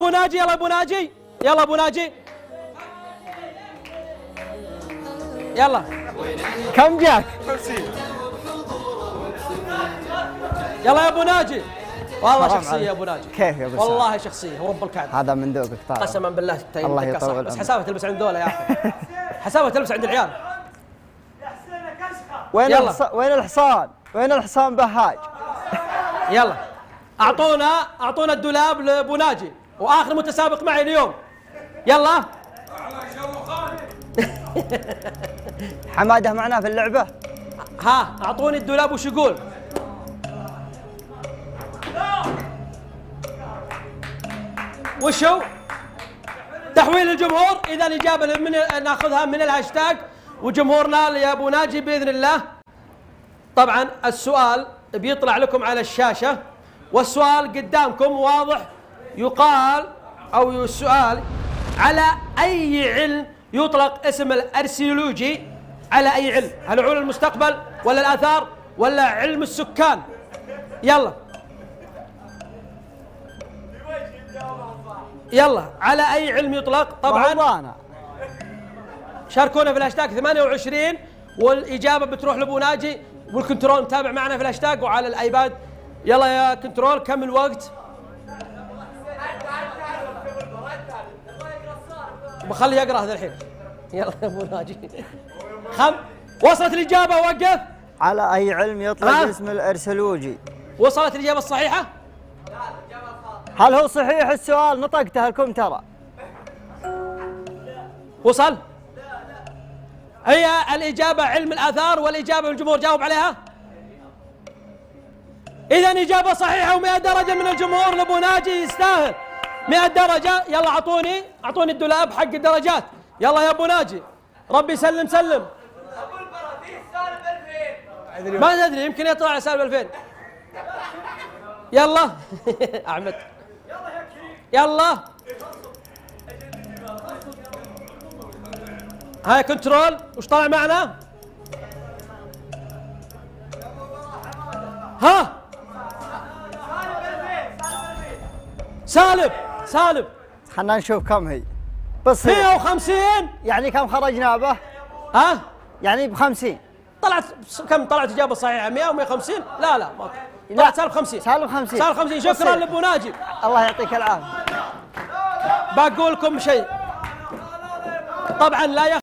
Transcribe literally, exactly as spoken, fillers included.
ابو ناجي، يلا ابو ناجي، يلا ابو ناجي، يلا. كم جاك؟ يلا يا ابو ناجي. والله شخصيه يا ابو ناجي. كيف يا ابو والله شخصيه ورب الكعبه. هذا من ذوقك طبعا. قسما بالله الله يطول. بس حسابه تلبس عند دولة يا اخي. حسابه تلبس عند العيال. وين الحصان؟ وين الحصان؟ وين الحصان بهاج؟ يلا اعطونا اعطونا الدولاب لابو ناجي واخر متسابق معي اليوم. يلا. حماده معنا في اللعبه. ها اعطوني الدولاب وش يقول؟ وشو؟ تحويل الجمهور. اذا الاجابه من ناخذها من الهاشتاج وجمهورنا يا ابو ناجي باذن الله. طبعا السؤال بيطلع لكم على الشاشه والسؤال قدامكم واضح. يقال او السؤال على اي علم يطلق اسم الارسيولوجي؟ على اي علم؟ هل علوم المستقبل ولا الاثار ولا علم السكان؟ يلا يلا على اي علم يطلق؟ طبعا شاركونا في الهاشتاج ثمانية وعشرين والاجابه بتروح لابو ناجي والكنترول متابع معنا في الهاشتاج وعلى الايباد. يلا يا كنترول كم الوقت؟ بخليه يقرا هذا الحين. يلا يا ابو ناجي. خم وصلت الاجابه. وقف. على اي علم يطلق اسم الارسيولوجي؟ وصلت الاجابه الصحيحه؟ هل هو صحيح السؤال؟ نطقته لكم ترى. وصل؟ هي الإجابة علم الآثار والإجابة الجمهور جاوب عليها؟ إذا إجابة صحيحة ومئة درجة من الجمهور لأبو ناجي يستاهل مئة درجة. يلا أعطوني أعطوني الدولاب حق الدرجات. يلا يا أبو ناجي ربي يسلم سلم. ما تدري يمكن يطلع على سالب ألفين. يلا أحمد يلا. هاي كنترول وش طالع معنا؟ ها سالب سالب. خلنا نشوف كم هي. بس مئة وخمسين. يعني كم خرجنا به؟ ها يعني ب خمسين. طلعت كم؟ طلعت اجابه صحيحه مئة و150. لا لا ما طلعت سالب خمسين. سالب خمسين. سالب خمسين. شكرا لابو ناجي. الله يعطيك العافيه. بقول لكم شيء طبعا لا